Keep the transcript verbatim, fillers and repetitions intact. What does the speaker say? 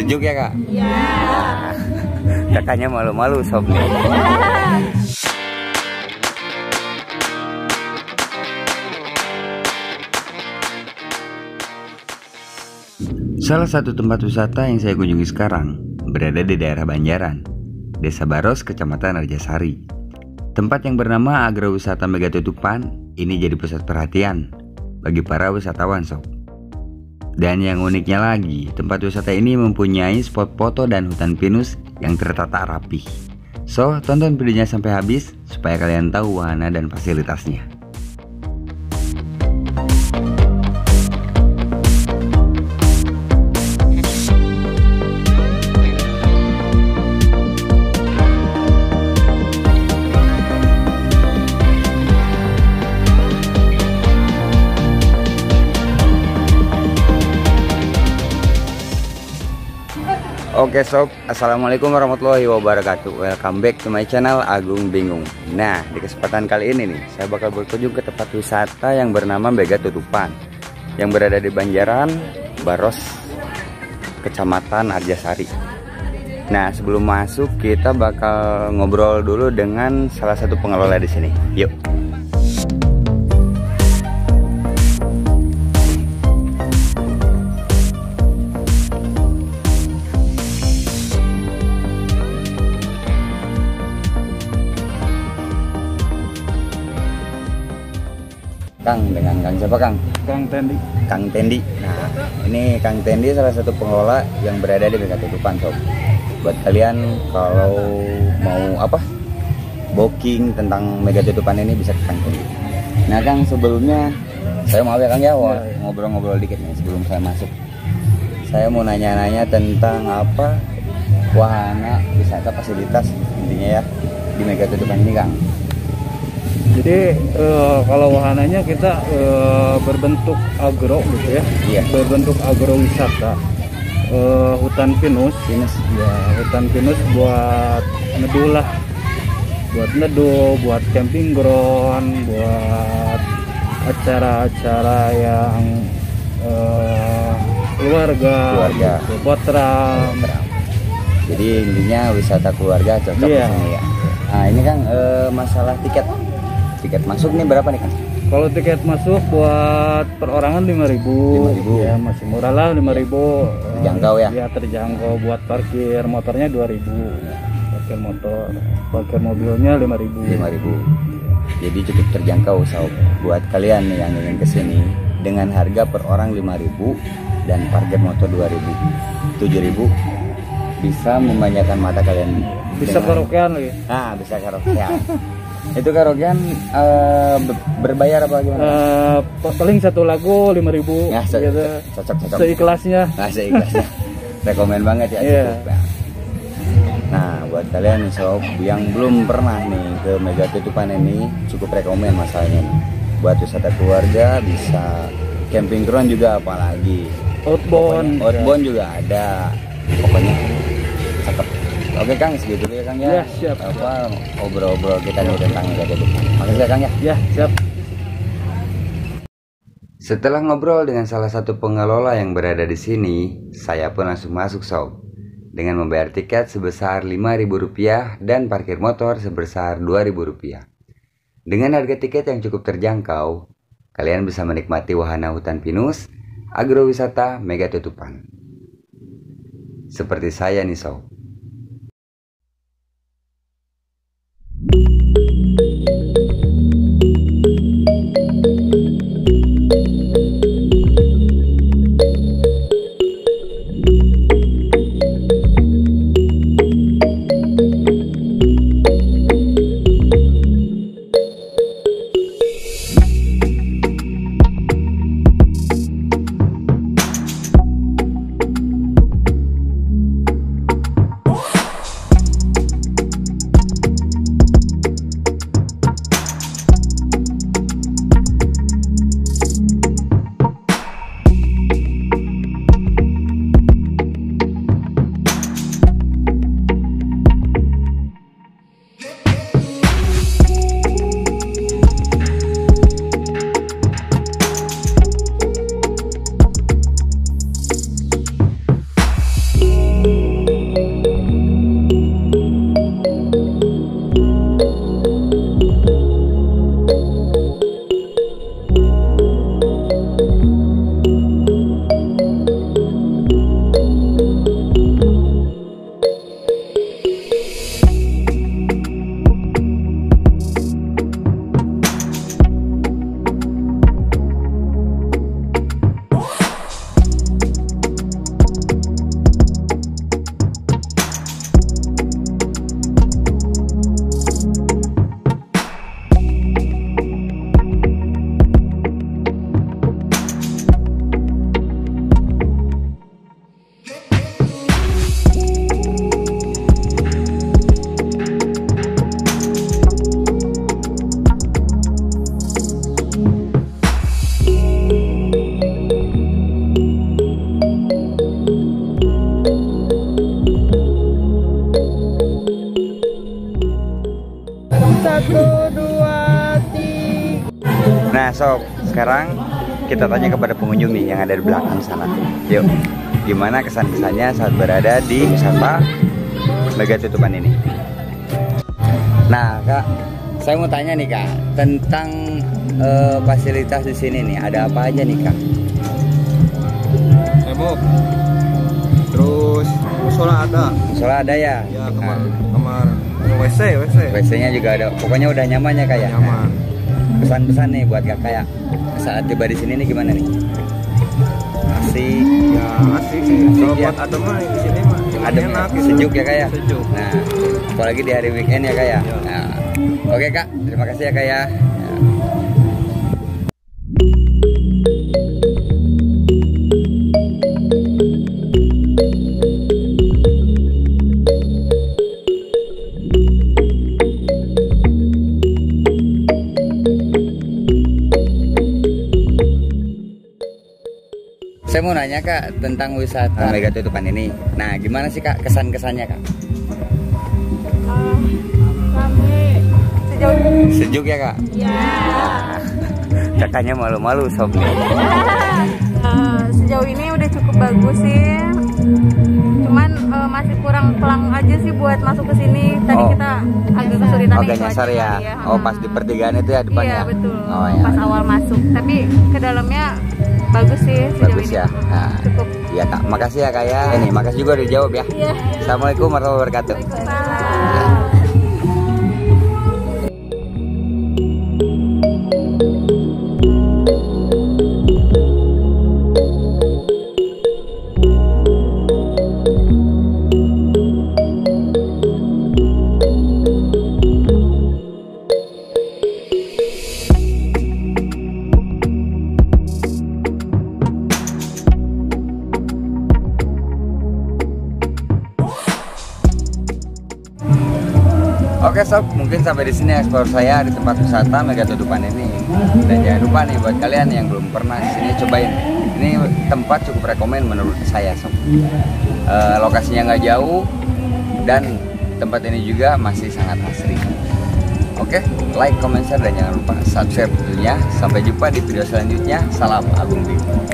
Sejuk ya kak? Iya. Kakaknya malu-malu sob nih. Salah satu tempat wisata yang saya kunjungi sekarang berada di daerah Banjaran, Desa Baros, Kecamatan Arjasari. Tempat yang bernama Agrowisata Megatutupan ini jadi pusat perhatian bagi para wisatawan sob. Dan yang uniknya lagi, tempat wisata ini mempunyai spot foto dan hutan pinus yang tertata rapih. So, tonton videonya sampai habis supaya kalian tahu wahana dan fasilitasnya. Oke sob, assalamualaikum warahmatullahi wabarakatuh. Welcome back to my channel Agung Bingung. Nah, di kesempatan kali ini nih, saya bakal berkunjung ke tempat wisata yang bernama Megatutupan, yang berada di Banjaran, Baros, Kecamatan Arjasari. Nah, sebelum masuk kita bakal ngobrol dulu dengan salah satu pengelola di sini. Yuk. Kang, dengan Kang siapa Kang? Kang Tendi. Kang Tendi. Nah, ini Kang Tendi salah satu pengelola yang berada di Megatutupan sob. Buat kalian kalau mau apa? Booking tentang Megatutupan ini bisa ke Kang Tendi. Nah Kang, sebelumnya saya mau ya Kang ya, ngobrol-ngobrol dikit nih sebelum saya masuk. Saya mau nanya-nanya tentang apa wahana wisata fasilitas intinya ya di Megatutupan ini Kang. Jadi uh, kalau wahananya kita uh, berbentuk agro gitu ya, Iya. berbentuk agrowisata. Uh, hutan pinus, Pinus. ya hutan pinus buat neduh lah, buat neduh, buat camping ground, buat acara-acara yang uh, keluarga, Keluarga. gitu, potram. Jadi intinya wisata keluarga cocok Iya. di sini ya. Nah ini Kang, eh, masalah tiket. Tiket masuk nih berapa nih Kang? Kalau tiket masuk buat perorangan lima ribu, lima ribu. ya masih murah lah lima ribu. Terjangkau ya? Ya terjangkau. Buat parkir motornya dua ribu, parkir motor, parkir mobilnya lima ribu. lima ribu. Jadi cukup terjangkau sob. Buat kalian nih yang ingin kesini dengan harga per orang lima ribu dan parkir motor dua ribu, tujuh ribu bisa memanjakan mata kalian. Bisa dengan... karaokean lagi. Ah, bisa karaokean. Itu karaokean uh, berbayar apa gimana? Uh, paling satu lagu lima ribu. Ya, se gitu. cocok cocok. Seikhlasnya. Nah, seikhlasnya. Rekomen banget ya. Iya. Ya. Nah, buat kalian nih sob yang belum pernah nih ke Megatutupan ini, cukup rekomen masalahnya nih. Buat wisata keluarga bisa, camping ground juga apalagi. Outbound. Pokoknya, outbound juga ada. Pokoknya cakep. Oke Kang, segitu dulu ya Kang ya. Ya, siap. Apa obrol-obrol kita nih tentang Megatutupan. Makasih ya Kang ya. Ya, siap. Setelah ngobrol dengan salah satu pengelola yang berada di sini, saya pun langsung masuk sob dengan membayar tiket sebesar lima ribu rupiah dan parkir motor sebesar dua ribu rupiah. Dengan harga tiket yang cukup terjangkau, kalian bisa menikmati wahana hutan pinus, agrowisata Megatutupan. Seperti saya nih sob. Nah sob, sekarang kita tanya kepada pengunjung nih yang ada di belakang sana. Yuk, gimana kesan-kesannya saat berada di wisata Mega Tutupan ini? Nah kak, saya mau tanya nih kak tentang uh, fasilitas di sini nih. Ada apa aja nih kak? Tembok, terus musola ada. Musola ada ya? Ya kamar, Nah, kamar W C, W C. W C-nya juga ada. Pokoknya udah nyaman ya kak ya? Nyaman. Pesan-pesan nih buat kakak ya saat tiba di sini nih gimana nih? Asik. Ya asik sih. Kalau ya. buat adem mah di sini mah Adem enak ya? gitu. Sejuk ya kak ya? Sejuk. Nah, apalagi di hari weekend ya kak ya? Ya. Nah, oke kak, terima kasih ya kak ya. Saya mau nanya kak tentang wisata Mega Tutupan ini. Nah, gimana sih kak kesan-kesannya kak? Uh, rame sejauh ini. Sejuk ya kak? Ya. Kakaknya malu-malu sob nih. Uh, sejauh ini udah cukup bagus sih. Cuman uh, masih kurang pelang aja sih buat masuk ke sini. Tadi Oh. kita agak kesulitan Agak itu nyasar aja ya? kali ya. Oh pas di pertigaan itu ya depannya? Iya betul. Oh ya. Pas awal masuk. Tapi ke dalamnya bagus sih sejauh Bagus ini. ya. Nah, Cukup. iya kak, makasih ya kak ya. Ini makasih juga udah dijawab ya. Iya. Assalamualaikum warahmatullahi wabarakatuh. Waalaikumsalam. Oke sob, mungkin sampai di sini eksplor saya di tempat wisata Mega Tutupan ini. Dan jangan lupa nih buat kalian yang belum pernah di sini cobain. Ini tempat cukup rekomen menurut saya sob. E, lokasinya nggak jauh dan tempat ini juga masih sangat asri. Oke, like, comment, share dan jangan lupa subscribe tentunya. Sampai jumpa di video selanjutnya. Salam Agung Bing.